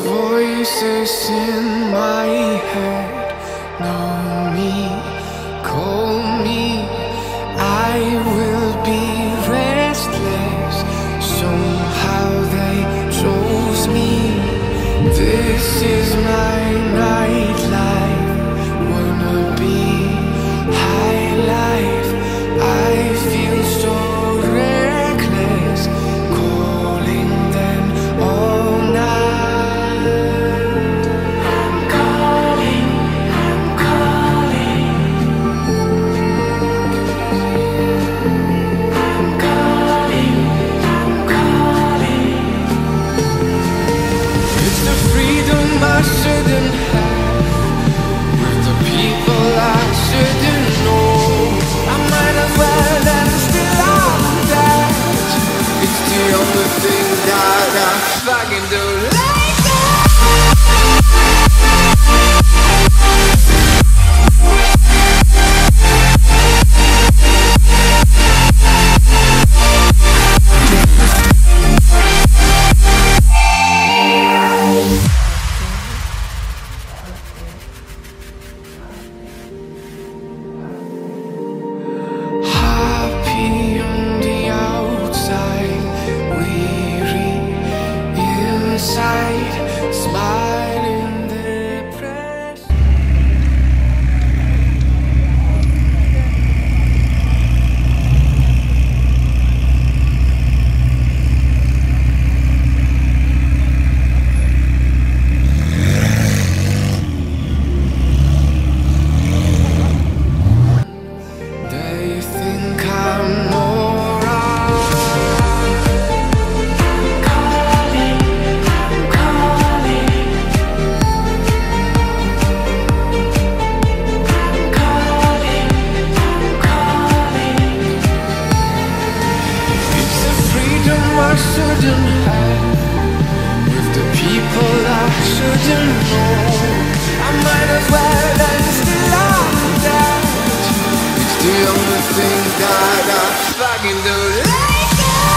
Voices in my head know me, call me. I will be restless. Somehow they chose me. This is my nightlife. Wanna be high life. I feel so reckless, calling them all night. I'm calling, I'm calling. I'm calling, I'm calling. It's the freedom I shouldn't have, with the people I shouldn't know. I might as well and still I'm dead. It's the only thing that I fucking do like that. Happy on the outside, weary inside, smiling depressed. They think I'm alright. I'm calling, I'm calling. I'm calling, I'm calling. It's the freedom I shouldn't have, with the people I shouldn't know. I might as well and still I'm dead. It's the only thing that I fucking do like that.